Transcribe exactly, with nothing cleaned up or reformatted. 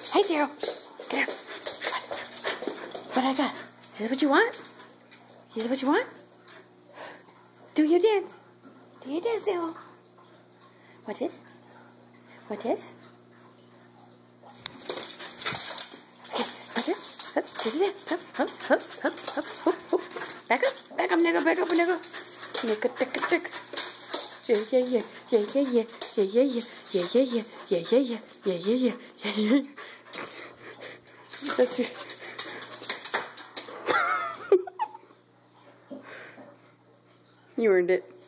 Hey, Daryl. Get here. What I got? Is this what you want? Is this what you want? Do your dance. Do your dance, Daryl. What this? What this? Okay, what this? Hup, do your dance. Hup, hup, hup, hup, hup, hup, hup. Back up, back up, nigga, back up, nigga. Nigga, tick, tick. Yeah, yeah, yeah, yeah, yeah, yeah, yeah, yeah, yeah, yeah, yeah, yeah, yeah, yeah, yeah, yeah, yeah, yeah, yeah. That's it. You earned it.